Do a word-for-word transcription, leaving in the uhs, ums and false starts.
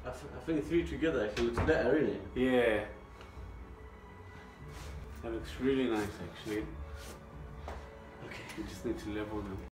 I, th I think three together actually looks better, really. Yeah. That looks really nice actually. Okay. We just need to level them.